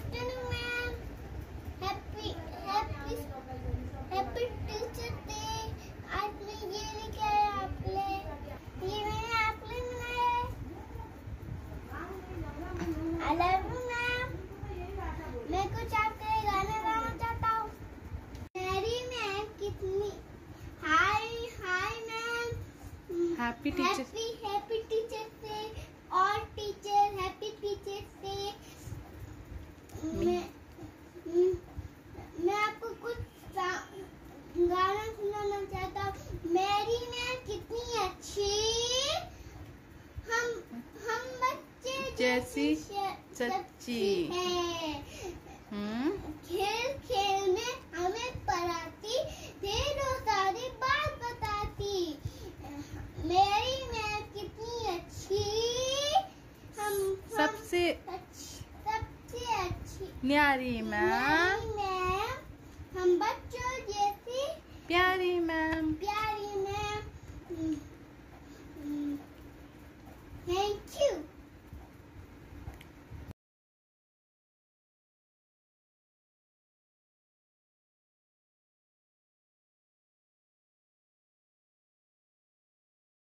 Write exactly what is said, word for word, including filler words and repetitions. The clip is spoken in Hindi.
Afternoon ma'am. Happy happy happy teacher day. आज मैं ये लेके आया आपके, ये मैंने आपके लिए बनाया है। I love you ma'am. मैं कुछ आपके लिए गाना गाना चाहता हूँ। मेरी मैम कितनी hi hi ma'am. Happy teacher happy happy teacher day. और टीचर हैप्पी टीचर डे। मैं मैं आपको कुछ गाना सुनाना चाहता हूँ। मेरी मैम कितनी अच्छी, हम हम बच्चे जैसी सच्ची सच्ची है। हम्म खेल खेल में हमें पढ़ाती, ढेरों सारी बात बताती। मेरी मैम कितनी अच्छी, हम सबसे सबसे अच्छी न्यारी मैम, मैम, हम बच्चों जैसी प्यारी मैम।